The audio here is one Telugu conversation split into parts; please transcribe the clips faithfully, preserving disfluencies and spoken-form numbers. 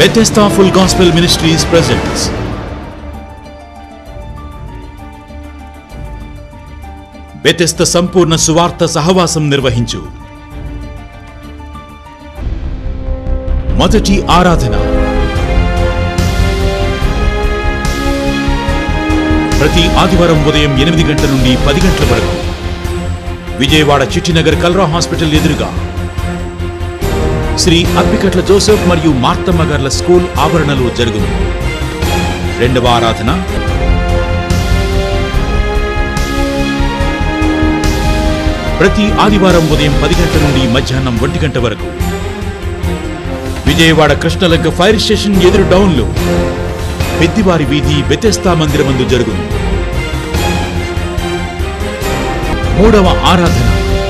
Bethesda Full Gospel Ministries presents Bethesda సంపూర్ణ సువార్త సహవాసం నిర్వహించు మొదటి ఆరాధన. ప్రతి ఆదివారం ఉదయం ఎనిమిది గంటల నుండి పది గంటల వరకు విజయవాడ చిట్టినగర్ కల్రా హాస్పిటల్ ఎదురుగా శ్రీ అప్పికట్ల జోసెఫ్ మరియు మార్తమ్మ గార్ల స్కూల్ ఆవరణలో జరుగును. రెండవ ఆరాధన ప్రతి ఆదివారం ఉదయం పది గంటల నుండి మధ్యాహ్నం ఒంటి గంట వరకు విజయవాడ కృష్ణలంక ఫైర్ స్టేషన్ ఎదురు డౌన్లో పెద్దివారి వీధి బెతెస్దా మందిరమందు జరుగును. మూడవ ఆరాధన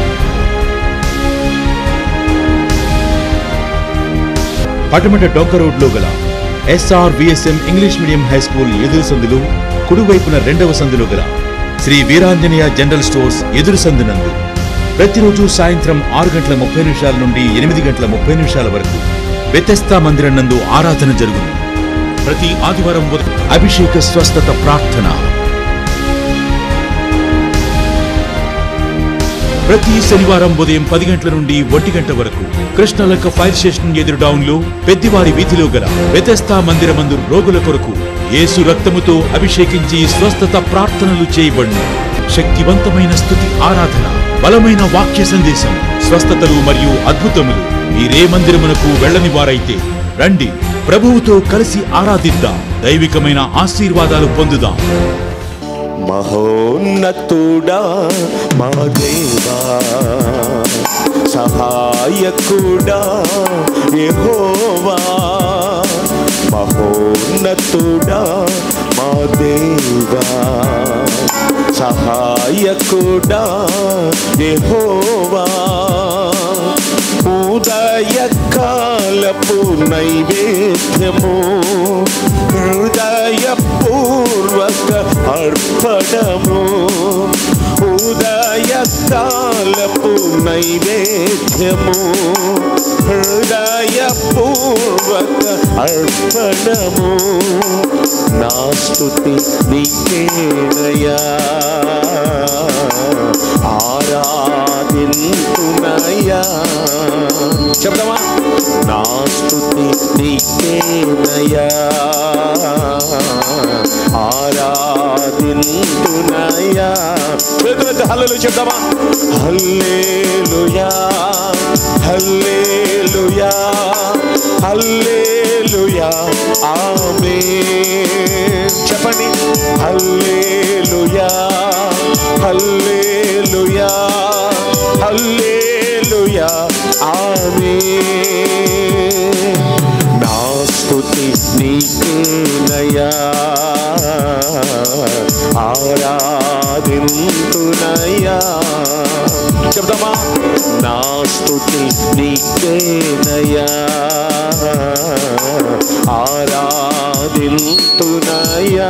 పటమట డొంక రోడ్లో గల SR VSM English medium high school ఎదురు సందులు కుడివైపున రెండవ సందులో గల శ్రీ వీరాంజనేయ జనరల్ స్టోర్స్ ఎదురు సందునందు ప్రతిరోజు సాయంత్రం ఆరు గంటల ముప్పై నిమిషాల నుండి ఎనిమిది గంటల ముప్పై నిమిషాల వరకు బెతెస్దా మందిరం నందు ఆరాధన జరుగును. ప్రతి ఆదివారం అభిషేక స్వస్థత ప్రార్థన, ప్రతి శనివారం ఉదయం పది గంటల నుండి ఒంటి గంట వరకు కృష్ణలంక ఫైర్ స్టేషన్ ఎదురు డౌన్లో పెద్దివారి వీధిలో గల బెతెస్దా మందిరమందు రోగుల కొరకు యేసు రక్తముతో అభిషేకించి స్వస్థత ప్రార్థనలు చేయబడును. శక్తివంతమైన స్తుతి ఆరాధన, బలమైన వాక్య సందేశం, స్వస్థతలు మరియు అద్భుతములు. మీరే మందిరమునకు వెళ్ళని వారైతే రండి, ప్రభువుతో కలిసి ఆరాధిద్దాం, దైవికమైన ఆశీర్వాదాలు పొందుదాం. మహోన్నతుడా మా దేవా, సహాయకుడా యెహోవా, మహోన్నతుడా మా దేవా, సహాయకుడా యెహోవా, ఉదయకాలపు నైవేద్యము హృదయపూర్వక అర్పణము, ఉదయకాలపు నైవేద్యము హృదయపూర్వక అర్పణము, నా స్తుతి నీకేనయ్యా, ఆరాధింతునయ్యా. చెప్తామా? నా స్తుతి నీకేనయ్యా, ఆరాధింతునయ్యా. చేతులెత్తి హల్లెలూయా చెప్తామా? హల్లెలూయా హల్లెలూయా హల్లెలూయా ఆమేన్. చెప్పండి. హల్లెలూయా హల్లెలూయా హల్లెలూయా ఆమేన్. నా స్తుతి నీకేనయ్యా, ఆరాధింతునయ్యా. చెప్తామా? నా స్తుతి నీకేనయ్యా, ఆరాధింతునయ్యా.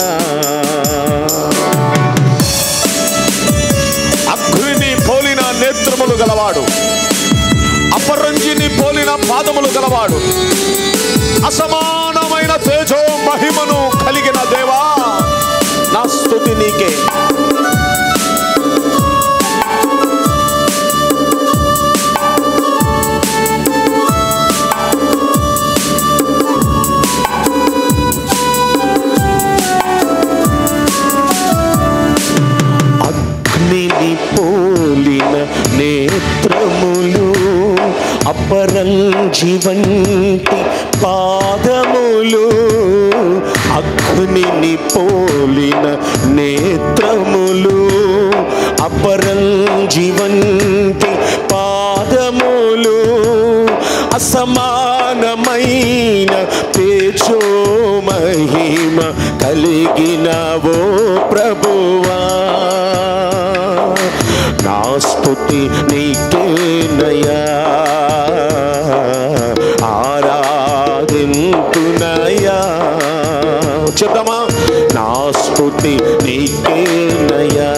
అగ్నిని పోలిన నేత్రములు గలవాడు, అపరంజిని పోలిన పాదములు గలవాడు, అసమానమైన తేజో మహిమను కలిగిన దేవా, నా స్తుతి నీకే. అగ్నిని పోలిన నేత్రములు, అపరంజి వంటి పాదములు, అగ్నిని పోలిన నేత్రములు, అపరంజి వంటి పాదములు, అసమానమైన తేజో మహిమ కలిగినవో ప్రభువా, నా స్తుతి నీకేనయ్యా, ఆరాధింతునయ్యా. చెప్తామా? నా స్తుతి నీకేనయ్యా,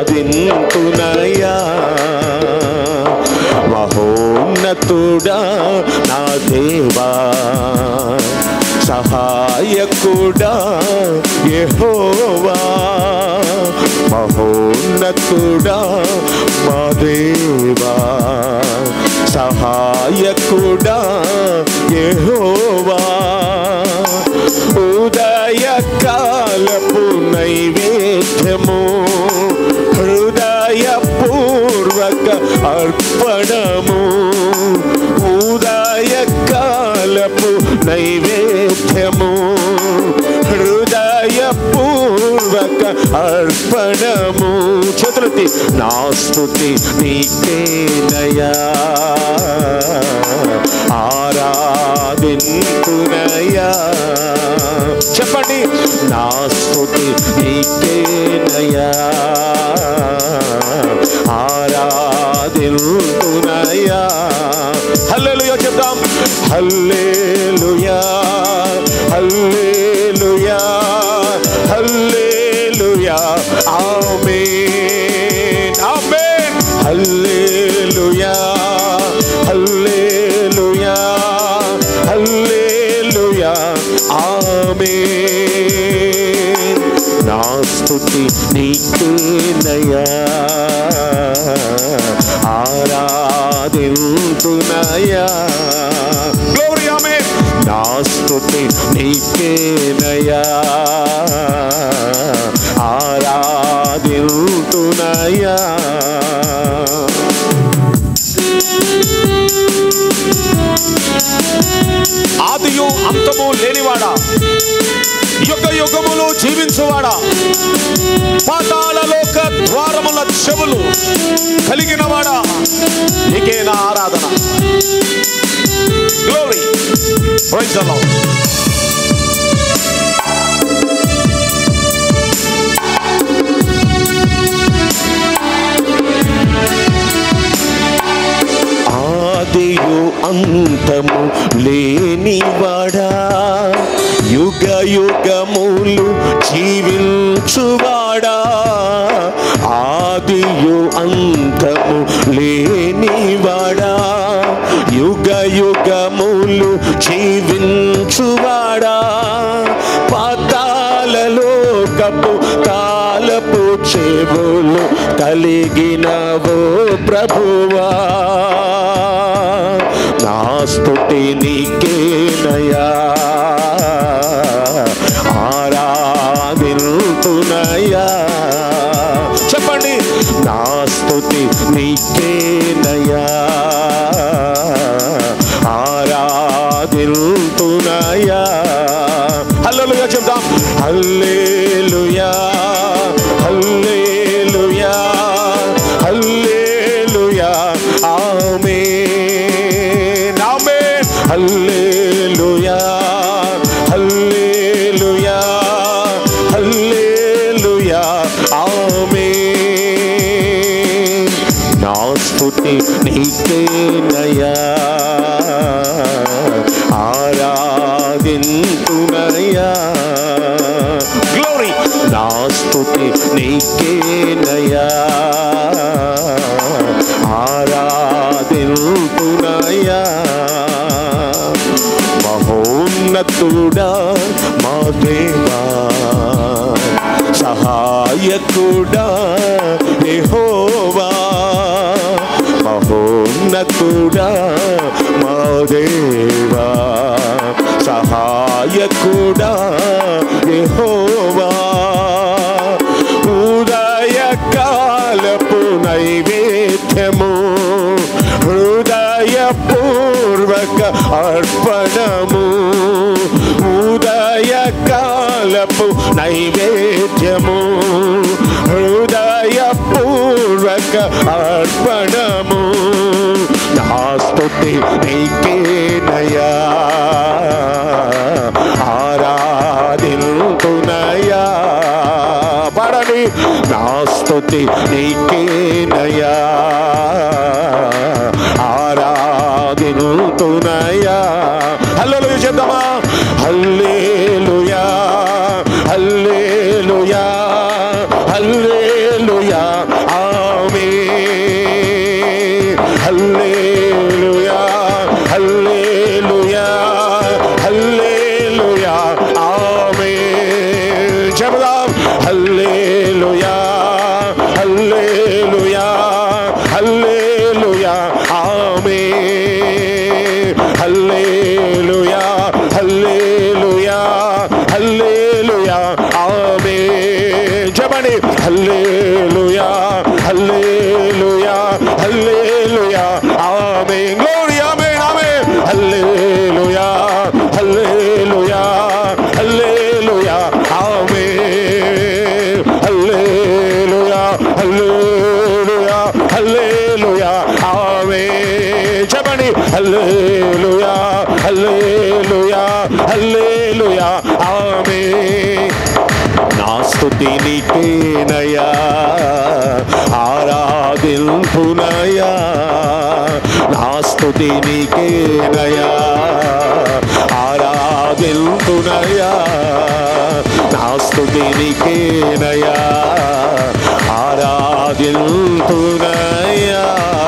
ఆరాధింతునయ్యా. మహోన్నతుడా సహాయకుడా యెహోవా, మహోన్నతుడా మా దేవా. సహాయకుడా యెహోవా, ఉదయకాలపు నైవేద్యము హృదయపూర్వక అర్పణము. ఉదయకాలపు నైవేద్యము హృదయపూర్వక అర్పణము. చతుర్థి నా స్తుతి నీకేనయా, ఆరాధింతునయా. చెప్పండి, నా స్తుతి నీకేనయా, ఆరాధింతునయా. హల్లెలూయా చెప్తాం. హల్లెలూయా, హల్లెలూయా, హల్లెలూయా. ఆమేన్, ఆమేన్. హల్లెలూయా, హల్లెలూయా, హల్లెలూయా. ఆమేన్. నా స్తుతి నీకేనయా, ఆరాధింతునయా. గ్లోరీ, ఆమేన్. నా స్తుతి నీకేనయా, ఆరాధింతునయా. ఆదియు అంతము లేనివాడా, యుగ యుగములు జీవించువాడా, పాతాళ లోక ద్వారముల చెవులు కలిగిన వాడా, నీకే నా ఆరాధన. Glory, praise the lord. ఆదియు అంతము లేనివాడా, యుగ యుగములు జీవించువాడా. ఆదియు అంతము లేనివాడా, యుగ యుగములు జీవించువాడా. పాతాళలో కపు తాళపు చెవులు కలిగినవో ప్రభువా, నా స్తుతి నీకేనయా, ఆరాధింతునయా. చెప్పండి, నా స్తుతి నీకేనయా, ఆరాధింతునయా. హల్లెలూయా చెప్దాం. హల్లెలూయా, హల్లెలూయా, హల్లెలూయా. ఆమేన్, ఆమేన్. హల్లెలూయా, హల్లెలూయా, హల్లెలూయా. ఆమేన్. నా స్తుతి నీకేనయా, ఆరాధింతునయా. గ్లోరీ, నా స్తుతి నీకేనయా, ఆరాధింతునయా. మహోన్నతుడా మా దేవా, సహాయకుడా యెహోవా, మహోన్నతుడా మా దేవా, సహాయకుడా యెహోవా. ఉదయకాలపు నైవేద్యము హృదయపూర్వక అర్పణము. ఉదయకాలపు నైవేద్యము హృదయపూర్వక అర్పణము. నా స్తుతి నీకేనయా, ఆరాధింతునయా. పాడండి, నా స్తుతి నీకేనయా, ఆరాధింతునయా. హల్లెలూయా చెప్దామా. హల్లెలూయా, హల్లెలూయా, హల్లెలూయా. ఆమేన్. హల్లెలూయా, హల్లెలూయా, హల్లెలూయా ఆమేన్. నా స్తుతి నీకేనయ్యా, ఆరాధింతునయ్యా. నా స్తుతి నీకేనయ్యా, ఆరాధింతునయ్యా. నా స్తుతి నీకేనయ్యా, ఆరాధింతునయ్యా.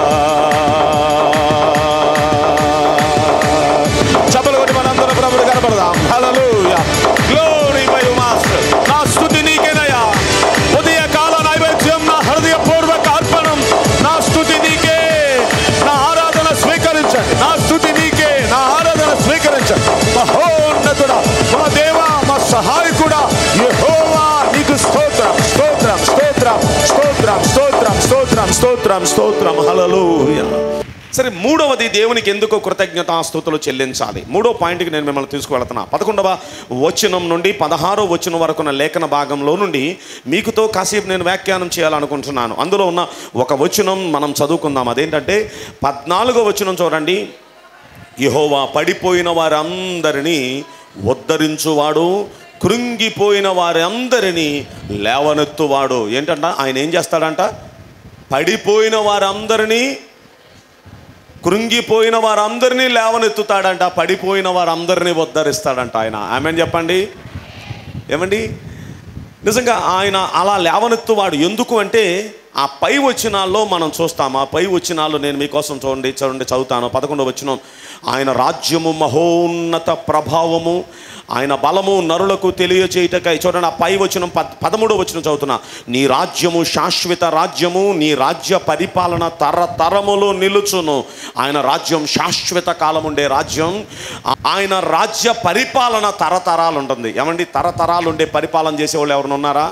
చప్పలు కొట్టి మనందరం ప్రభువుని కనపడదాం. Hallelujah, glory my master. నా స్తుతి నీకేనయ్యా, ఉదయ కాల నైవేద్యం, నా హృదయపూర్వక అర్పణం. నా స్తుతి నీకే, నా ఆరాధన స్వీకరించండి. నా స్తుతి నీకే, నా ఆరాధన స్వీకరించండి. మహోన్నతుడా, మా దేవా, మా సహాయకుడా యెహోవా, నీకు స్తోత్రం స్తోత్రం స్తోత్రం స్తోత్రం స్తోత్రం స్తోత్రం స్తోత్రం స్తోత్రం. హల్లెలూయా. సరే, మూడవది దేవునికి ఎందుకు కృతజ్ఞతాస్తుతులు చెల్లించాలి. మూడో పాయింట్కి నేను మిమ్మల్ని తీసుకువెళ్తున్నా. పదకొండవ వచనం నుండి పదహారో వచనం వరకు ఉన్న లేఖన భాగంలో నుండి మీకుతో కాసేపు నేను వ్యాఖ్యానం చేయాలనుకుంటున్నాను. అందులో ఉన్న ఒక వచనం మనం చదువుకుందాం. అదేంటంటే పద్నాలుగో వచనం చూడండి. యెహోవా పడిపోయిన వారందరినీ ఉద్ధరించువాడు, కృంగిపోయిన వారందరినీ లేవనెత్తువాడు. ఏంటంట, ఆయన ఏం చేస్తాడంట? పడిపోయిన వారందరినీ, కృంగిపోయిన వారందరినీ లేవనెత్తుతాడంట. పడిపోయిన వారందరినీ ఉద్ధరిస్తాడంట ఆయన. ఆమేన్ చెప్పండి. ఏమండి, నిజంగా ఆయన అలా లేవనెత్తువాడు. ఎందుకు అంటే ఆ పై వచనాల్లో మనం చూస్తాం. ఆ పై వచనాల్లో నేను మీకోసం చూడండి చూడండి చదువుతాను. పదకొండవ వచనం. ఆయన రాజ్యము మహోన్నత ప్రభావము, ఆయన బలము నరులకు తెలియచేయుటకై. చూడండి, ఆ పై వచనం పద్ పదమూడవ వచనం చదువుతున్నా. నీ రాజ్యము శాశ్వత రాజ్యము, నీ రాజ్య పరిపాలన తరతరములు నిలుచును. ఆయన రాజ్యం శాశ్వత కాలం ఉండే రాజ్యం. ఆయన రాజ్య పరిపాలన తరతరాలు ఉంటుంది. ఏమండి, తరతరాలు ఉండే పరిపాలన చేసేవాళ్ళు ఎవరైనా ఉన్నారా?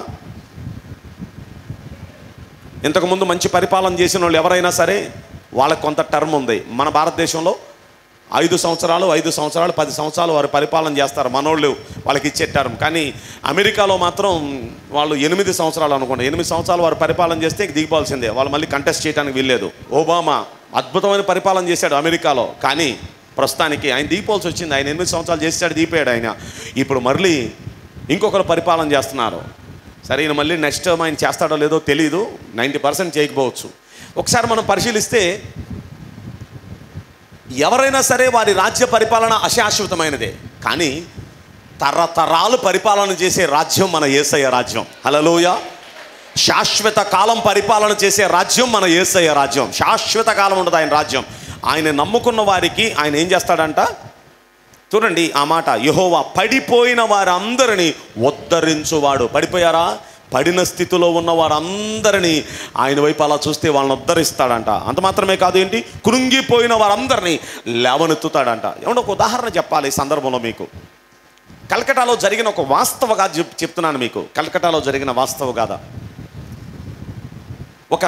ఇంతకుముందు మంచి పరిపాలన చేసిన వాళ్ళు ఎవరైనా సరే వాళ్ళకి కొంత టర్మ్ ఉంది. మన భారతదేశంలో ఐదు సంవత్సరాలు ఐదు సంవత్సరాలు పది సంవత్సరాలు వారు పరిపాలన చేస్తారు మనోళ్ళు, వాళ్ళకి ఇచ్చే టర్మ్. కానీ అమెరికాలో మాత్రం వాళ్ళు ఎనిమిది సంవత్సరాలు అనుకోండి, ఎనిమిది సంవత్సరాలు వారు పరిపాలన చేస్తే దిగిపోవాల్సిందే. వాళ్ళు మళ్ళీ కంటెస్ట్ చేయడానికి వీల్లేదు. ఒబామా అద్భుతమైన పరిపాలన చేశాడు అమెరికాలో, కానీ ప్రస్తుతానికి ఆయన దిగిపోవాల్సి వచ్చింది. ఆయన ఎనిమిది సంవత్సరాలు చేశాడు, దిగిపోయాడు ఆయన. ఇప్పుడు మళ్ళీ ఇంకొకరు పరిపాలన చేస్తున్నారు. సరే, ఈయన మళ్ళీ నెక్స్ట్ టర్మ్ ఆయన చేస్తాడో లేదో తెలియదు, నైంటీ పర్సెంట్ చేయకపోవచ్చు. ఒకసారి మనం పరిశీలిస్తే ఎవరైనా సరే వారి రాజ్య పరిపాలన అశాశ్వతమైనదే, కానీ తరతరాలు పరిపాలన చేసే రాజ్యం మన యేసయ్య రాజ్యం. హల్లెలూయా. శాశ్వత కాలం పరిపాలన చేసే రాజ్యం మన యేసయ్య రాజ్యం. శాశ్వత కాలం ఉండదు ఆయన రాజ్యం. ఆయన నమ్ముకున్న వారికి ఆయన ఏం చేస్తాడంట? చూడండి ఆ మాట. యెహోవా పడిపోయిన వారందరినీ ఉద్ధరించువాడు. పడిపోయారా? పడిన స్థితిలో ఉన్న వారందరినీ ఆయన వైపు అలా చూస్తే వాళ్ళని ఉద్ధరిస్తాడంట. అంత మాత్రమే కాదు, ఏంటి, కృంగిపోయిన వారందరినీ లేవనెత్తుతాడంట. ఏమన్నా ఒక ఉదాహరణ చెప్పాలి ఈ సందర్భంలో మీకు. కల్కటాలో జరిగిన ఒక వాస్తవ గాథ చెప్తున్నాను మీకు. కల్కటాలో జరిగిన వాస్తవ గాథ. ఒక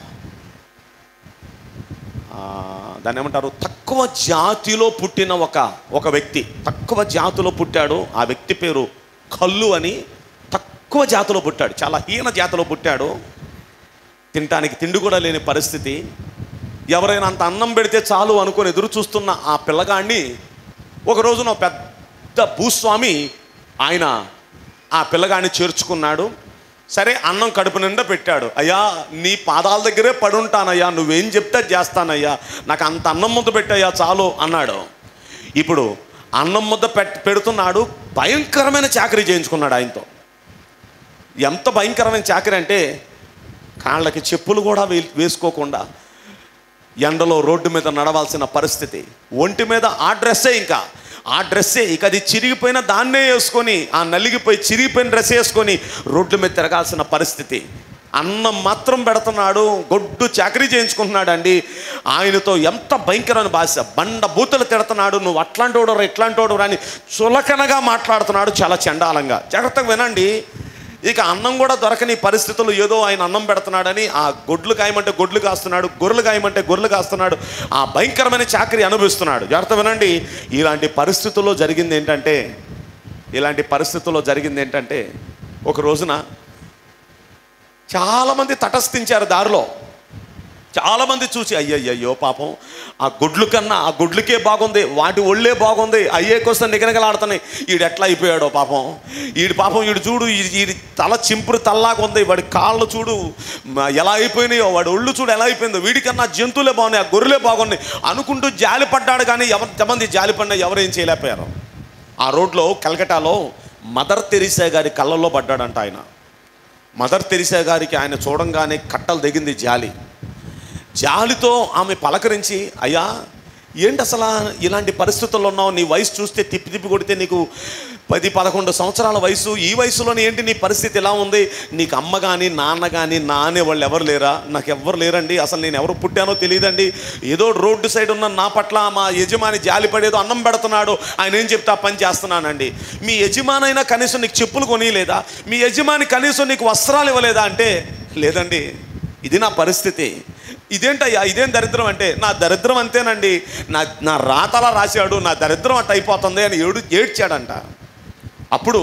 దాన్ని ఏమంటారు, తక్కువ జాతిలో పుట్టిన ఒక ఒక వ్యక్తి. తక్కువ జాతిలో పుట్టాడు. ఆ వ్యక్తి పేరు కల్లు అని. తక్కువ జాతిలో పుట్టాడు, చాలా హీన జాతిలో పుట్టాడు. తినటానికి తిండి కూడా లేని పరిస్థితి. ఎవరైనా అంత అన్నం పెడితే చాలు అనుకొని ఎదురు చూస్తున్న ఆ పిల్లగాడిని ఒక రోజున పెద్ద భూస్వామి ఆయన ఆ పిల్లగాడిని చేర్చుకున్నాడు. సరే, అన్నం కడుపు నిండా పెట్టాడు. అయ్యా, నీ పాదాల దగ్గరే పడుంటానయ్యా, నువ్వేం చెప్తే చేస్తానయ్యా, నాకు అంత అన్నం ముద్ద పెట్టయ్యా చాలు అన్నాడు. ఇప్పుడు అన్నం ముద్ద పెట్ పెడుతున్నాడు భయంకరమైన చాకరీ చేయించుకున్నాడు ఆయనతో. ఎంత భయంకరమైన చాకరీ అంటే, కాళ్ళకి చెప్పులు కూడా వే వేసుకోకుండా ఎండలో రోడ్డు మీద నడవాల్సిన పరిస్థితి. ఒంటి మీద ఆ డ్రెస్సే, ఇంకా ఆ డ్రెస్సే, ఇక అది చిరిగిపోయిన దాన్నే వేసుకొని, ఆ నలిగిపోయి చిరిగిపోయిన డ్రెస్ వేసుకొని రోడ్ల మీద తిరగాల్సిన పరిస్థితి. అన్నం మాత్రం పెడుతున్నాడు, గొడ్డు చాకరీ చేయించుకుంటున్నాడు అండి. ఆయనతో ఎంత భయంకరమైన భాష, బండ బూతులు తిడుతున్నాడు. నువ్వు అట్లాంటి వాడు రా, ఇట్లాంటి వాడు రా అని చులకనగా మాట్లాడుతున్నాడు, చాలా చండాలంగా. జాగ్రత్తగా వినండి. ఇక అన్నం కూడా దొరకని పరిస్థితులు ఏదో ఆయన అన్నం పెడుతున్నాడని ఆ గొడ్లు కాయమంటే గొడ్లు కాస్తున్నాడు, గొర్రెలు కాయమంటే గొర్రెలు కాస్తున్నాడు. ఆ భయంకరమైన చాకరీ అనుభవిస్తున్నాడు. జాగ్రత్త వినండి. ఇలాంటి పరిస్థితుల్లో జరిగింది ఏంటంటే ఇలాంటి పరిస్థితుల్లో జరిగింది ఏంటంటే ఒక రోజున చాలామంది తటస్థించారు దారిలో. చాలామంది చూసి అయ్యయ్యో పాపం ఆ గుడ్లు కన్నా ఆ గుడ్లకే బాగుంది, వాటి ఒళ్ళే బాగుంది, అయ్యే కోసం నిగనగలాడుతున్నాయి, ఈడు ఎట్లా అయిపోయాడో పాపం, ఈడు పాపం ఈడు చూడు ఈడి తల చింపురు తల్లాగా ఉంది, వాడి కాళ్ళు చూడు ఎలా అయిపోయినాయో, వాడి ఒళ్ళు చూడు ఎలా అయిపోయిందో, వీడికన్నా జంతువులే బాగున్నాయి, ఆ గొర్రెలే బాగున్నాయి అనుకుంటూ జాలి పడ్డాడు. కానీ ఎంతమంది జాలి పడినా ఎవరేం చేయలేకపోయారు. ఆ రోడ్లో కలకటాలో మదర్ తెరీసా గారి కళ్ళల్లో పడ్డాడంట ఆయన. మదర్ తెరీసా గారికి ఆయన చూడంగానే కట్టలు దిగింది జాలి. జాలితో ఆమె పలకరించి, అయ్యా ఏంటి అసలు ఇలాంటి పరిస్థితుల్లో ఉన్నావు, నీ వయసు చూస్తే తిప్పి తిప్పి కొడితే నీకు పది పదకొండు సంవత్సరాల వయసు, ఈ వయసులోనే ఏంటి నీ పరిస్థితి ఎలా ఉంది, నీకు అమ్మ కానీ నాన్న కానీ నా అనే వాళ్ళు ఎవరు లేరా? నాకు ఎవరు లేరండి, అసలు నేను ఎవరు పుట్టానో తెలియదండి, ఏదో రోడ్డు సైడ్ ఉన్న నా పట్ల మా యజమాని జాలి పడేదో అన్నం పెడుతున్నాడు, ఆయన ఏం చెప్తా పని చేస్తున్నానండి. మీ యజమాని అయినా కనీసం నీకు చెప్పులు కొనియలేదా? మీ యజమాని కనీసం నీకు వస్త్రాలు ఇవ్వలేదా అంటే, లేదండి ఇది నా పరిస్థితి. ఇదేంటయ్యా ఇదేం దరిద్రం అంటే, నా దరిద్రం అంతేనండి, నా నా రాతలా రాశాడు, నా దరిద్రం అట్ట అయిపోతుంది అని ఏడు ఏడ్చాడంట. అప్పుడు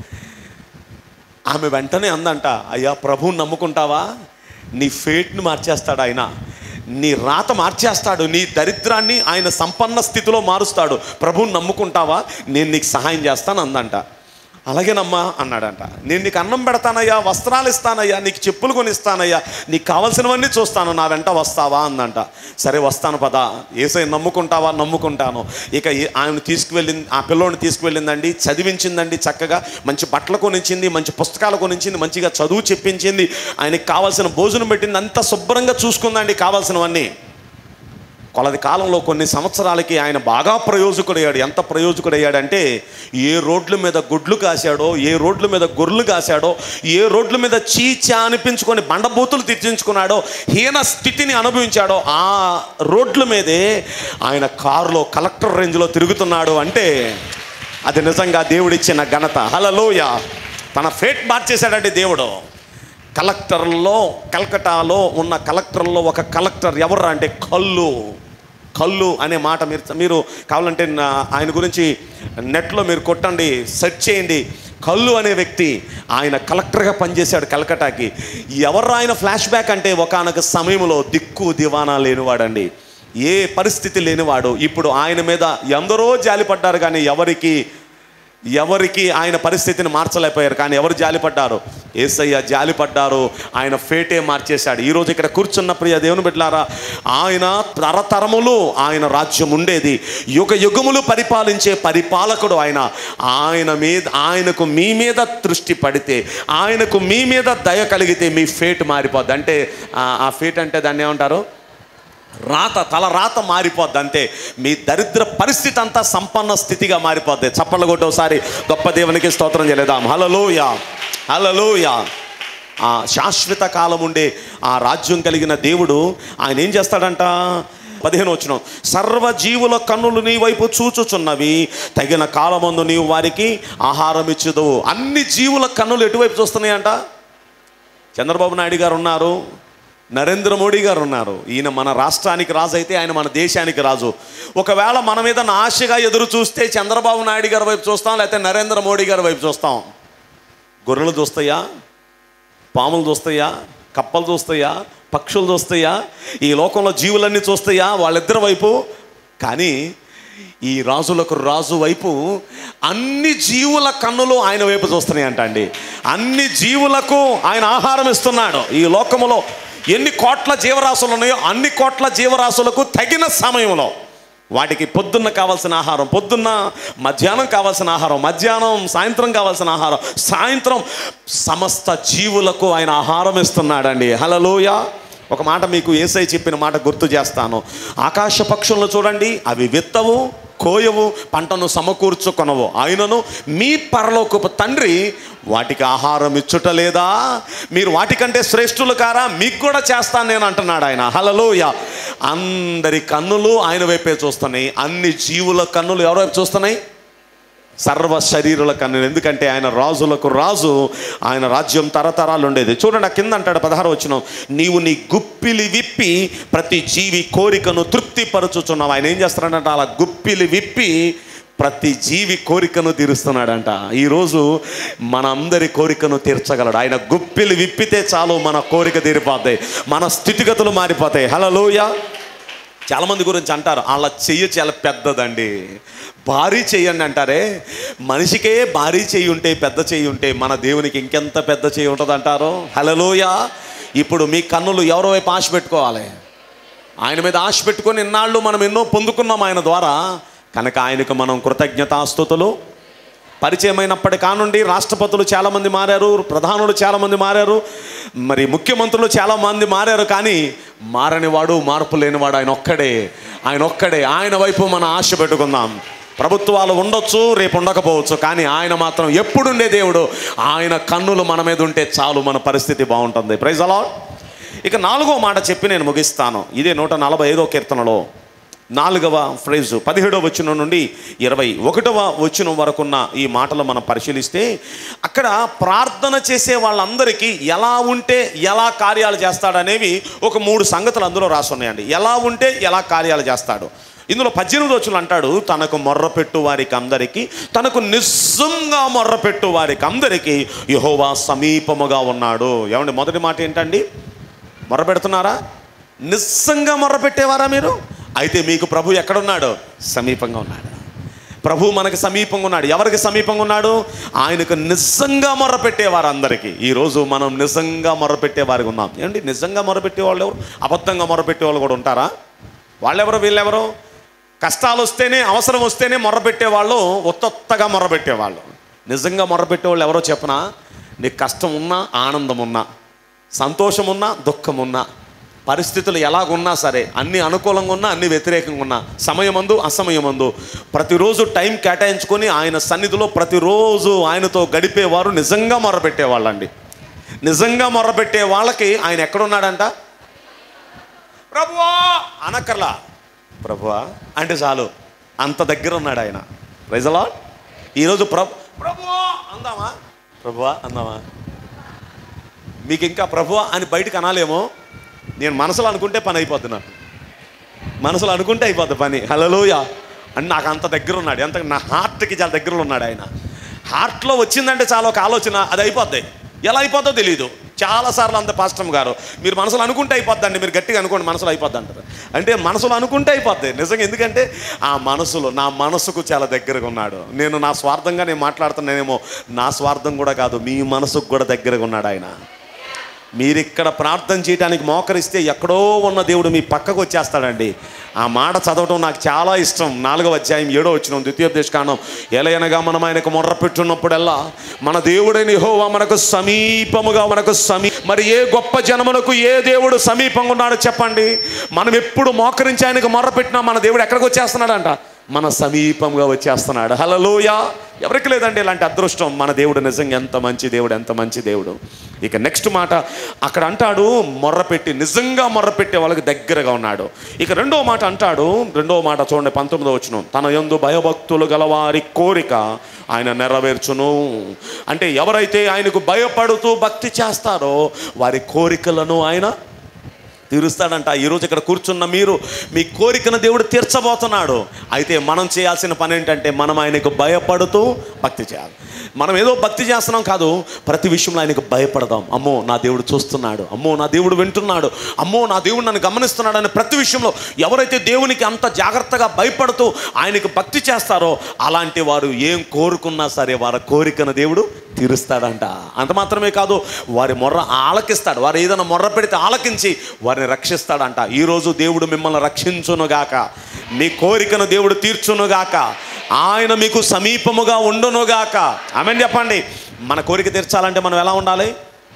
ఆమె వెంటనే అందంట, అయ్యా ప్రభువుని నమ్ముకుంటావా? నీ ఫేట్ని మార్చేస్తాడు ఆయన, నీ రాత మార్చేస్తాడు, నీ దరిద్రాన్ని ఆయన సంపన్న స్థితిలో మారుస్తాడు. ప్రభువుని నమ్ముకుంటావా? నేను నీకు సహాయం చేస్తాను అందంట. అలాగేనమ్మా అన్నాడంట. నేను నీకు అన్నం పెడతానయ్యా, వస్త్రాలు ఇస్తానయ్యా, నీకు చెప్పులు కొనిస్తానయ్యా, నీకు కావాల్సినవన్నీ చూస్తాను, నా వెంట వస్తావా అందంట. సరే వస్తాను పదా, యేసయ్య నమ్ముకుంటావా? నమ్ముకుంటాను. ఇక ఆయన తీసుకువెళ్ళింది, ఆ పిల్లోని తీసుకువెళ్ళిందండి, చదివించిందండి, చక్కగా మంచి బట్టలు కొనిచ్చింది, మంచి పుస్తకాలు కొనిచ్చింది, మంచిగా చదువు చెప్పించింది, ఆయనకి కావాల్సిన భోజనం పెట్టింది, అంతా శుభ్రంగా చూసుకుందండి కావాల్సినవన్నీ. కొలది కాలంలో కొన్ని సంవత్సరాలకి ఆయన బాగా ప్రయోజకుడయ్యాడు. ఎంత ప్రయోజకుడయ్యాడంటే, ఏ రోడ్ల మీద గుడ్లు కాశాడో, ఏ రోడ్ల మీద గొర్రెలు కాశాడో, ఏ రోడ్ల మీద చీచా అనిపించుకొని బండబూతులు తెచ్చించుకున్నాడో, హీన స్థితిని అనుభవించాడో, ఆ రోడ్ల మీదే ఆయన కారులో కలెక్టర్ రేంజ్లో తిరుగుతున్నాడు అంటే అది నిజంగా దేవుడిచ్చిన ఘనత. హల్లెలూయా. తన ఫేట్ మార్చేశాడంటే దేవుడు. కలెక్టర్లో, కలకటాలో ఉన్న కలెక్టర్లో ఒక కలెక్టర్ ఎవరు అంటే కల్లు. కల్లు అనే మాట మీరు మీరు కావాలంటే ఆయన గురించి నెట్లో మీరు కొట్టండి, సెర్చ్ చేయండి. కల్లు అనే వ్యక్తి ఆయన కలెక్టర్గా పనిచేశాడు కలకటాకి. ఎవరు ఆయన ఫ్లాష్ బ్యాక్ అంటే, ఒకానొక సమయంలో దిక్కు దివానా లేనివాడండి, ఏ పరిస్థితి లేనివాడు. ఇప్పుడు ఆయన మీద ఎందరో జాలిపడ్డారు కానీ ఎవరికి ఎవరికి ఆయన పరిస్థితిని మార్చలేకపోయారు. కానీ ఎవరు జాలిపడ్డారు? యేసయ్య జాలిపడ్డారు, ఆయన ఫేటే మార్చేశాడు. ఈరోజు ఇక్కడ కూర్చున్న ప్రియ దేవుని బిడ్డలారా, ఆయన తరతరములు ఆయన రాజ్యం ఉండేది, యుగ యుగములు పరిపాలించే పరిపాలకుడు ఆయన. ఆయన మీద ఆయనకు మీ మీద దృష్టి పడితే, ఆయనకు మీ మీద దయ కలిగితే మీ ఫేట్ మారిపోద్ది. అంటే ఆ ఫేట్ అంటే దాన్ని ఏమంటారు? రాత, తల రాత మారిపోద్ది. అంతే, మీ దరిద్ర పరిస్థితి అంతా సంపన్న స్థితిగా మారిపోద్ది. చప్పట్లు కొట్టి ఒకసారి గొప్ప దేవునికి స్తోత్రం చేయలేదాం. హల్లెలూయా, హల్లెలూయా. ఆ శాశ్వత కాలం ఉండే ఆ రాజ్యం కలిగిన దేవుడు ఆయన ఏం చేస్తాడంట? పదిహేను వచనం, సర్వజీవుల కన్నులు నీ వైపు చూచుచున్నవి, తగిన కాలమందు నీవు వారికి ఆహారం ఇచ్చుదువు. అన్ని జీవుల కన్నులు ఎటువైపు చూస్తున్నాయంట? చంద్రబాబు నాయుడు గారు ఉన్నారు, నరేంద్ర మోడీ గారు ఉన్నారు. ఈయన మన రాష్ట్రానికి రాజు అయితే ఆయన మన దేశానికి రాజు. ఒకవేళ మన మీద ఆశగా ఎదురు చూస్తే చంద్రబాబు నాయుడు గారి వైపు చూస్తాం, లేకపోతే నరేంద్ర మోడీ గారి వైపు చూస్తాం. గొర్రెలు చూస్తాయా? పాములు చూస్తాయా? కప్పలు చూస్తాయా? పక్షులు చూస్తాయా? ఈ లోకంలో జీవులన్నీ చూస్తాయా వాళ్ళిద్దరి వైపు? కానీ ఈ రాజులకు రాజు వైపు అన్ని జీవుల కన్నులు ఆయన వైపు చూస్తున్నాయి అంట అండి. అన్ని జీవులకు ఆయన ఆహారం ఇస్తున్నాడు. ఈ లోకములో ఎన్ని కోట్ల జీవరాశులు ఉన్నాయో అన్ని కోట్ల జీవరాశులకు తగిన సమయంలో వాటికి పొద్దున్న కావాల్సిన ఆహారం పొద్దున్న, మధ్యాహ్నం కావాల్సిన ఆహారం మధ్యాహ్నం, సాయంత్రం కావాల్సిన ఆహారం సాయంత్రం, సమస్త జీవులకు ఆయన ఆహారం ఇస్తున్నాడండి. హల్లెలూయా. ఒక మాట మీకు యేసయ్య చెప్పిన మాట గుర్తు చేస్తాను. ఆకాశ పక్షులను చూడండి, అవి విత్తవు, కోయవు, పంటను సమకూర్చుకొనవు, ఆయనను మీ పరలోకపు తండ్రి వాటికి ఆహారం ఇచ్చుట లేదా? మీరు వాటికంటే శ్రేష్ఠులు కారా? మీకు కూడా చేస్తాను నేను అంటున్నాడు ఆయన. హల్లెలూయా. అందరి కన్నులు ఆయన వైపే చూస్తున్నాయి. అన్ని జీవుల కన్నులు ఎవరి వైపు చూస్తున్నాయి? సర్వ శరీరుల కన్నులు. ఎందుకంటే ఆయన రాజులకు రాజు, ఆయన రాజ్యం తరతరాలు ఉండేది. చూడండి, కింద అంటాడు పదహారు వచనం, నీవు నీ గుప్పిలి విప్పి ప్రతి జీవి కోరికను తృప్తిపరచుచున్నావు. ఆయన ఏం చేస్తాడంటే అలా గుప్పిలి విప్పి ప్రతి జీవి కోరికను తీరుస్తున్నాడంట. ఈరోజు మనందరి కోరికను తీర్చగలడు ఆయన. గుప్పిలు విప్పితే చాలు మన కోరిక తీరిపోతాయి, మన స్థితిగతులు మారిపోతాయి. హల్లెలూయా. చాలామంది గురించి అంటారు వాళ్ళ చెయ్యి చాలా పెద్దదండి, భారీ చెయ్యండి అంటారే. మనిషికే భారీ చెయ్యి ఉంటే, పెద్ద చెయ్యి ఉంటే, మన దేవునికి ఇంకెంత పెద్ద చెయ్యి ఉంటుంది అంటారు. హల్లెలూయా. ఇప్పుడు మీ కన్నులు ఎవరో వైపు ఆశ పెట్టుకోవాలి. ఆయన మీద ఆశ పెట్టుకొని ఇన్నాళ్ళు మనం ఎన్నో పొందుకున్నాం ఆయన ద్వారా. కనుక ఆయనకు మనం కృతజ్ఞతాస్తుతులు. పరిచయమైనప్పటి కానుండి రాష్ట్రపతులు చాలామంది మారారు, ప్రధానులు చాలామంది మారారు, మరి ముఖ్యమంత్రులు చాలామంది మారారు. కానీ మారనివాడు, మార్పు లేనివాడు ఆయన ఒక్కడే. ఆయన ఒక్కడే. ఆయన వైపు మనం ఆశ పెట్టుకుందాం. ప్రభుత్వాలు ఉండొచ్చు, రేపు ఉండకపోవచ్చు, కానీ ఆయన మాత్రం ఎప్పుడుండే దేవుడు. ఆయన కన్నులు మన మీద ఉంటే చాలు, మన పరిస్థితి బాగుంటుంది. Praise the lord. ఇక నాలుగో మాట చెప్పి నేను ముగిస్తాను. ఇదే నూట నలభై ఐదో కీర్తనలో నాలుగవ ఫ్రేజు పదిహేడవ వచనం నుండి ఇరవై ఒకటవ వచనం వరకున్న ఈ మాటలు మనం పరిశీలిస్తే, అక్కడ ప్రార్థన చేసే వాళ్ళందరికీ ఎలా ఉంటే ఎలా కార్యాలు చేస్తాడనేవి ఒక మూడు సంగతులు అందులో రాసున్నాయండి. ఎలా ఉంటే ఎలా కార్యాలు చేస్తాడు. ఇందులో పద్దెనిమిది వచనం అంటాడు, తనకు మొర్రపెట్టు వారికి అందరికీ, తనకు నిజంగా మొర్రపెట్టు వారికి అందరికీ యెహోవా సమీపముగా ఉన్నాడు. ఏమండి, మొదటి మాట ఏంటండి? మొర్రపెడుతున్నారా? నిజంగా మొర్రపెట్టేవారా మీరు? అయితే మీకు ప్రభు ఎక్కడున్నాడు? సమీపంగా ఉన్నాడు. ప్రభు మనకు సమీపంగా ఉన్నాడు. ఎవరికి సమీపంగా ఉన్నాడు? ఆయనకు నిజంగా మొర్రపెట్టేవారు అందరికీ. ఈరోజు మనం నిజంగా మొర్రపెట్టేవారికి ఉన్నాం. ఏమండి, నిజంగా మొర్రపెట్టేవాళ్ళు ఎవరు? అబద్ధంగా మొర్రపెట్టేవాళ్ళు కూడా ఉంటారా? వాళ్ళెవరు వీళ్ళెవరు? కష్టాలు వస్తేనే, అవసరం వస్తేనే మొర్రపెట్టేవాళ్ళు, ఒత్తొత్తగా మొర్రపెట్టేవాళ్ళు. నిజంగా మొర్రపెట్టేవాళ్ళు ఎవరో చెప్పనా? నీకు కష్టం ఉన్నా, ఆనందం ఉన్నా, సంతోషం ఉన్నా, దుఃఖం ఉన్నా, పరిస్థితులు ఎలాగున్నా సరే, అన్ని అనుకూలంగా ఉన్నా, అన్ని వ్యతిరేకంగా ఉన్నా, సమయమందు అసమయమందు ప్రతిరోజు టైం కేటాయించుకొని ఆయన సన్నిధిలో ప్రతిరోజు ఆయనతో గడిపేవారు నిజంగా మొర్రపెట్టేవాళ్ళండి. నిజంగా మొర్రపెట్టే వాళ్ళకి ఆయన ఎక్కడున్నాడంట? ప్రభువా అనకర్లా, ప్రభువా అంటే చాలు, అంత దగ్గర ఉన్నాడు ఆయన. Praise the lord. ఈరోజు ప్రభు ప్రభువా అందామా? ప్రభువా అందామా? మీకు ఇంకా ప్రభువా అని బయటకు అనాలేమో. నేను మనసులో అనుకుంటే పని అయిపోద్ది. నాకు మనసులో అనుకుంటే అయిపోద్ది పని. హల్లెలూయా. అని నాకు అంత దగ్గర ఉన్నాడు. ఎంత నా హార్ట్కి చాలా దగ్గరలో ఉన్నాడు ఆయన. హార్ట్లో వచ్చిందంటే చాలా ఒక ఆలోచన, అది అయిపోద్ది. ఎలా అయిపోద్దో తెలియదు. చాలాసార్లు అంత పాస్టర్ గారు, మీరు మనసులో అనుకుంటే అయిపోద్దండి, మీరు గట్టిగా అనుకోండి, మనసులో అయిపోద్ది అంటారు. అంటే మనసులో అనుకుంటే అయిపోద్ది నిజంగా. ఎందుకంటే ఆ మనసులో, నా మనసుకు చాలా దగ్గరగా ఉన్నాడు. నేను నా స్వార్థంగా నేను మాట్లాడుతున్నానేమో, నా స్వార్థం కూడా కాదు, మీ మనసుకు కూడా దగ్గరగా ఉన్నాడు ఆయన. మీరు ఇక్కడ ప్రార్థన చేయడానికి మోకరిస్తే ఎక్కడో ఉన్న దేవుడు మీ పక్కకు వచ్చేస్తాడండి. ఆ మాట చదవటం నాకు చాలా ఇష్టం. నాలుగవ అధ్యాయం ఏడో వచనం ద్వితీయోపదేశ కాండం, ఎలయనగా మనం ఆయనకు మొర్రపెట్టున్నప్పుడల్లా మన దేవుడైన యెహోవా మనకు సమీపముగా, మనకు సమీ మరి ఏ గొప్ప జనమునకు ఏ దేవుడు సమీపంగా ఉన్నాడో చెప్పండి. మనం ఎప్పుడు మోకరించి ఆయనకు మొర్రపెట్టినా మన దేవుడు ఎక్కడికి వచ్చేస్తున్నాడంట? మన సమీపంగా వచ్చేస్తున్నాడు. హల్లెలూయా. ఎవరికి లేదండి ఇలాంటి అదృష్టం. మన దేవుడు నిజంగా ఎంత మంచి దేవుడు, ఎంత మంచి దేవుడు. ఇక నెక్స్ట్ మాట అక్కడ అంటాడు, మొర్రపెట్టి, నిజంగా మొర్రపెట్టే వాళ్ళకి దగ్గరగా ఉన్నాడు. ఇక రెండో మాట అంటాడు, రెండో మాట చూడండి పంతొమ్మిదో వచనం, తన యందు భయభక్తులు గలవారి కోరిక ఆయన నెరవేర్చును. అంటే ఎవరైతే ఆయనకు భయపడుతూ భక్తి చేస్తారో వారి కోరికలను ఆయన తీరుస్తాడంట. ఈరోజు ఇక్కడ కూర్చున్న మీరు, మీ కోరికను దేవుడు తీర్చబోతున్నాడు. అయితే మనం చేయాల్సిన పని ఏంటంటే, మనం ఆయనకు భయపడుతూ భక్తి చేయాలి. మనం ఏదో భక్తి చేస్తున్నాం కాదు, ప్రతి విషయంలో ఆయనకు భయపడదాం. అమ్మో నా దేవుడు చూస్తున్నాడు, అమ్మో నా దేవుడు వింటున్నాడు, అమ్మో నా దేవుడు నన్ను గమనిస్తున్నాడు అని ప్రతి విషయంలో ఎవరైతే దేవునికి అంత జాగ్రత్తగా భయపడుతూ ఆయనకు భక్తి చేస్తారో అలాంటి వారు ఏం కోరుకున్నా సరే వారి కోరికను దేవుడు తీరుస్తాడంట. అంత మాత్రమే కాదు, వారి మొర్ర ఆలకిస్తాడు. వారు ఏదైనా మొర్ర పెడితే ఆలకించి వారిని రక్షిస్తాడంట. ఈరోజు దేవుడు మిమ్మల్ని రక్షించునుగాక, మీ కోరికను దేవుడు తీర్చునుగాక, ఆయన మీకు సమీపముగా ఉండునుగాక. ఆమేన్ చెప్పండి. మన కోరిక తీర్చాలంటే మనం ఎలా ఉండాలి?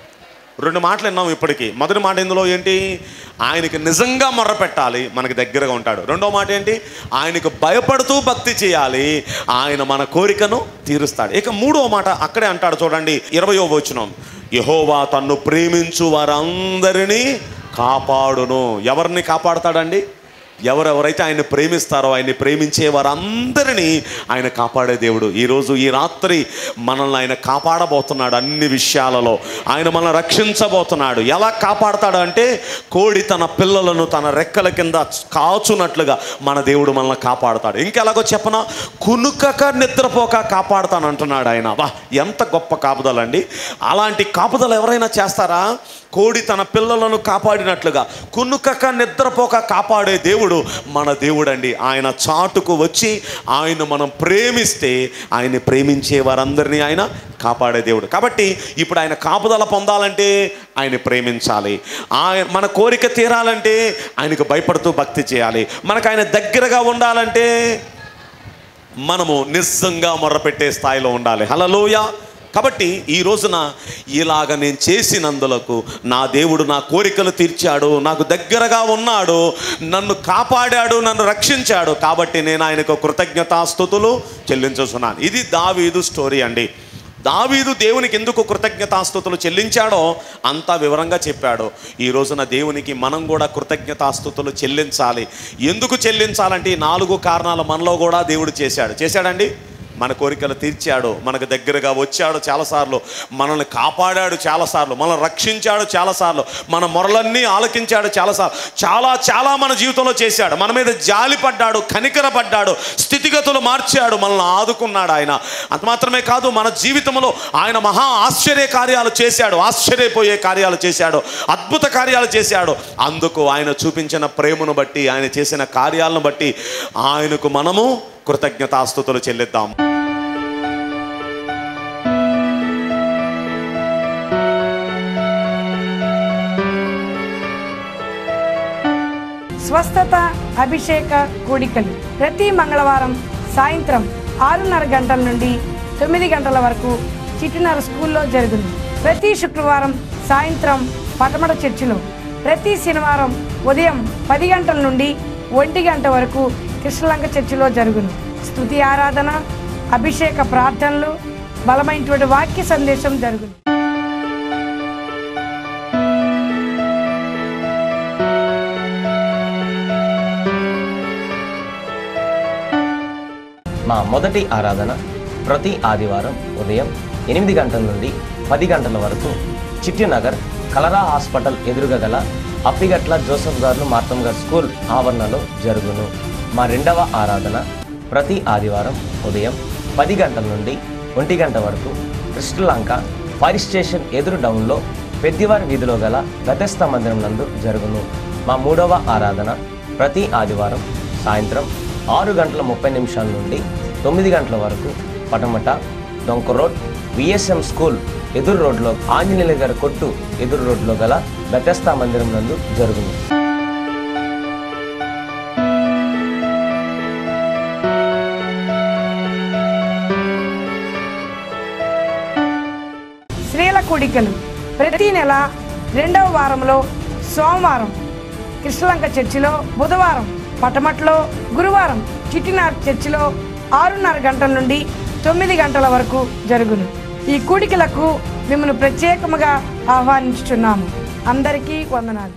రెండు మాటలు విన్నాం ఇప్పటికీ. మొదటి మాట ఇందులో ఏంటి? ఆయనకి నిజంగా మొర్ర పెట్టాలి, మనకి దగ్గరగా ఉంటాడు. రెండో మాట ఏంటి? ఆయనకు భయపడుతూ భక్తి చేయాలి, ఆయన మన కోరికను తీరుస్తాడు. ఇక మూడో మాట అక్కడే అంటాడు చూడండి, ఇరవయో వచనం, యెహోవా తన్ను ప్రేమించు వారందరినీ కాపాడును. ఎవరిని కాపాడుతాడండి? ఎవరెవరైతే ఆయన్ని ప్రేమిస్తారో, ఆయన్ని ప్రేమించే వారందరినీ ఆయన కాపాడే దేవుడు. ఈరోజు ఈ రాత్రి మనల్ని ఆయన కాపాడబోతున్నాడు. అన్ని విషయాలలో ఆయన మనల్ని రక్షించబోతున్నాడు. ఎలా కాపాడతాడు అంటే, కోడి తన పిల్లలను తన రెక్కల కింద కాచునట్లుగా మన దేవుడు మనల్ని కాపాడతాడు. ఇంకెలాగో చెప్పనా, కునుకక నిద్రపోక కాపాడుతాను అంటున్నాడు ఆయన. వా, ఎంత గొప్ప కాపుదలండి! అలాంటి కాపుదలు ఎవరైనా చేస్తారా? కోడి తన పిల్లలను కాపాడినట్లుగా కునుకక నిద్రపోక కాపాడే దేవుడు మన దేవుడండి. ఆయన చాటుకు వచ్చి ఆయన మనం ప్రేమిస్తే ఆయన్ని ప్రేమించే వారందరినీ ఆయన కాపాడే దేవుడు. కాబట్టి ఇప్పుడు ఆయన కాపుదల పొందాలంటే ఆయన ప్రేమించాలి. ఆయన మన కోరిక తీరాలంటే ఆయనకు భయపడుతూ భక్తి చేయాలి. మనకు ఆయన దగ్గరగా ఉండాలంటే మనము నిజంగా మొర్రపెట్టే స్థాయిలో ఉండాలి. హల్లెలూయా. కాబట్టి ఈ రోజున ఇలాగ నేను చేసినందులకు నా దేవుడు నా కోరికలు తీర్చాడు, నాకు దగ్గరగా ఉన్నాడు, నన్ను కాపాడాడు, నన్ను రక్షించాడు. కాబట్టి నేను ఆయనకు కృతజ్ఞతాస్తుతులు చెల్లించుతున్నాను. ఇది దావీదు స్టోరీ అండి. దావీదు దేవునికి ఎందుకు కృతజ్ఞతాస్తుతులు చెల్లించాడో అంతా వివరంగా చెప్పాడు. ఈ రోజున దేవునికి మనం కూడా కృతజ్ఞతాస్తుతులు చెల్లించాలి. ఎందుకు చెల్లించాలంటే ఈ నాలుగు కారణాలు మనలో కూడా దేవుడు చేశాడు. చేశాడండి. మన కోరికలు తీర్చాడు, మనకు దగ్గరగా వచ్చాడు చాలాసార్లు, మనల్ని కాపాడాడు చాలాసార్లు, మనల్ని రక్షించాడు చాలాసార్లు, మన మొరలన్నీ ఆలకించాడు చాలాసార్లు, చాలా చాలా మన జీవితంలో చేశాడు. మన మీద జాలి పడ్డాడు, కనికరపడ్డాడు, స్థితిగతులు మార్చాడు, మనల్ని ఆదుకున్నాడు ఆయన. అంత మాత్రమే కాదు, మన జీవితంలో ఆయన మహా ఆశ్చర్య కార్యాలు చేశాడు, ఆశ్చర్యపోయే కార్యాలు చేశాడు, అద్భుత కార్యాలు చేశాడు. అందుకు ఆయన చూపించిన ప్రేమను బట్టి, ఆయన చేసిన కార్యాలను బట్టి ఆయనకు మనము కృతజ్ఞతాస్తుతులు చెల్లిద్దాం. స్వస్థత అభిషేక కూడికలు ప్రతి మంగళవారం సాయంత్రం ఆరున్నర గంటల నుండి తొమ్మిది గంటల వరకు చిట్టినర స్కూల్లో జరుగును. ప్రతి శుక్రవారం సాయంత్రం పటమట చర్చిలో, ప్రతి శనివారం ఉదయం పది గంటల నుండి ఒంటి గంట వరకు కృష్ణలంక చర్చిలో జరుగును. స్తుతి ఆరాధన, అభిషేక ప్రార్థనలు, బలమైనటువంటి వాక్య సందేశం జరుగును. మా మొదటి ఆరాధన ప్రతి ఆదివారం ఉదయం ఎనిమిది గంటల నుండి పది గంటల వరకు చిట్టినగర్ కలరా హాస్పిటల్ ఎదురుగా గల అప్పిగట్ల జోసఫ్ గారు మార్తమ్ గారు స్కూల్ ఆవరణలో జరుగును. మా రెండవ ఆరాధన ప్రతి ఆదివారం ఉదయం పది గంటల నుండి ఒంటి గంట వరకు కృష్ణలంక ఫైర్ స్టేషన్ ఎదురు డౌన్లో పెద్దివారి వీధిలో గల బెతెస్తా మందిరం నందు జరుగును. మా మూడవ ఆరాధన ప్రతి ఆదివారం సాయంత్రం ఆరు గంటల ముప్పై నిమిషాల నుండి తొమ్మిది గంటల వరకు పటమట డొంక రోడ్ విఎస్ఎం స్కూల్ ఎదురు రోడ్లో ఆంజనేయుల గారి కొట్టు ఎదురు రోడ్లో గల బెతెస్తా మందిరం నందు జరుగును. స్త్రీల కూడికలు ప్రతి నెల రెండవ వారంలో సోమవారం కృష్ణలంక చర్చిలో, బుధవారం పటమట్లో, గురువారం చిట్టినార్ చర్చిలో ఆరున్నర గంటల నుండి తొమ్మిది గంటల వరకు జరుగును. ఈ కూడికలకు మిమ్మల్ని ప్రత్యేకముగా ఆహ్వానించుచున్నాము. అందరికీ వందనాలు.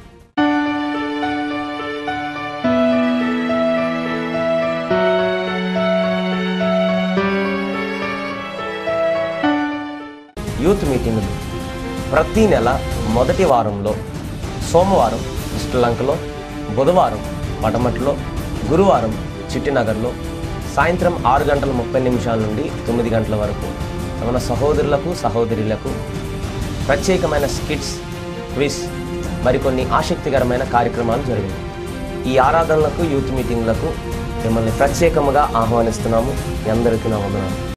యూత్ మీటింగులు ప్రతి నెల మొదటి వారంలో సోమవారం శ్రీలంకలో, బుధవారం పటమట్లో, గురువారం చిట్టినగర్లో సాయంత్రం ఆరు గంటల ముప్పై నిమిషాల నుండి తొమ్మిది గంటల వరకు మన సహోదరులకు సహోదరులకు ప్రత్యేకమైన స్కిట్స్, క్విజ్, మరికొన్ని ఆసక్తికరమైన కార్యక్రమాలు జరిగాయి. ఈ ఆరాధనలకు, యూత్ మీటింగ్లకు మిమ్మల్ని ప్రత్యేకముగా ఆహ్వానిస్తున్నాము. అందరికీ నా వందనాలు.